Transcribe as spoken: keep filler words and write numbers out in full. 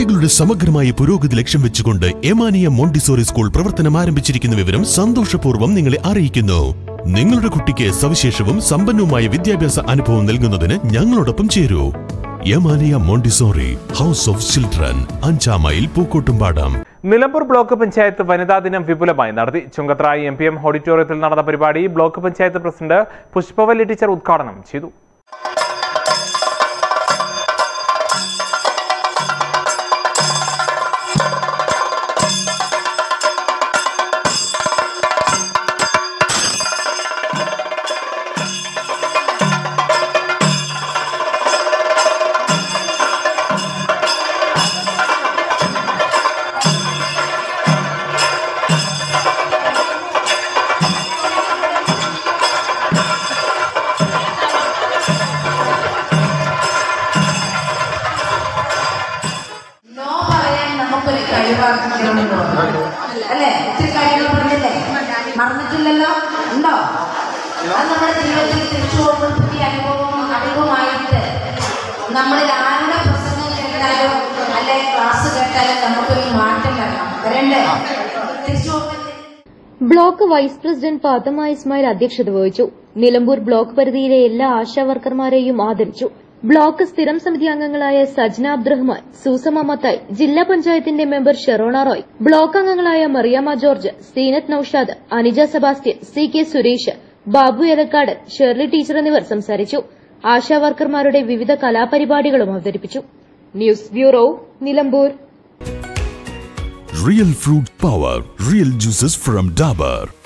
കുട്ടികളുടെ സമഗ്രമായ പുരോഗതി ലക്ഷ്യം വെച്ചുകൊണ്ട് എമാനിയ മോണ്ടിസോറി സ്കൂൾ പ്രവർത്തനം ആരംഭിച്ചിരിക്കുന്ന വിവരം സന്തോഷപൂർവ്വം നിങ്ങളെ അറിയിക്കുന്നു. നിങ്ങളുടെ കുട്ടിക്ക് സവിശേഷവും സമ്പന്നവുമായ വിദ്യാഭ്യാസ അനുഭവം നൽകുന്നതിന് ഞങ്ങളോടൊപ്പം ചേരൂ. എമാനിയ മോണ്ടിസോറി ഹൗസ് ഓഫ് ചിൽഡ്രൻ, അഞ്ചാം മൈൽ പൂക്കോട്ടുംപാടം. നിലമ്പൂർ ബ്ലോക്ക് പഞ്ചായത്ത് വനിതാ ദിനം വിപുലമായി നടത്തി. ചുങ്കത്ര എം പി എം ഓഡിറ്റോറിയത്തിൽ നടന്ന പരിപാടി block panchayat president Pushpavalli teacher ഉദ്ഘാടനം ചെയ്തു. അല്ലേ ഒത്തിരി കാര്യങ്ങൾ പറഞ്ഞില്ലേ, മറന്നിട്ടില്ലല്ലോ? ഉണ്ടോ? അത് നമ്മുടെ ജീവിതത്തിൽ തിരിച്ചു പോകുമ്പോൾ പുതിയ അനുഭവം അറിവുമായിട്ട് നമ്മളിൽ ആരുടെ പ്രസംഗം കേട്ടാലും അല്ലെ ക്ലാസ് കേട്ടാലും നമുക്കൊരു മാറ്റം വരണം. വരണ്ടേ? തിരിച്ചു പോകുമ്പോൾ block vice president Fathima Ismail അധ്യക്ഷത വഹിച്ചു. നിലമ്പൂർ ബ്ലോക്ക് പരിധിയിലെ എല്ലാ ആശാ വർക്കർമാരെയും ആദരിച്ചു. ബ്ലോക്ക് സ്ഥിരം സമിതി അംഗങ്ങളായ സജ്ന അബ്ദുറഹ്മാൻ, സൂസമ മത്തായി, ജില്ലാ പഞ്ചായത്തിന്റെ മെമ്പർ ഷെറോണ റോയ്, ബ്ലോക്ക് അംഗങ്ങളായ Mariyamma George, Seenath Noushad, Anija Sebastian, C K Suresh, Babu Elakkad, Shirley teacher എന്നിവർ സംസാരിച്ചു. ആശാ വർക്കർമാരുടെ വിവിധ കലാപരിപാടികളും അവതരിപ്പിച്ചു. News bureau, Nilambur. Real fruit power, real juices from Dabur.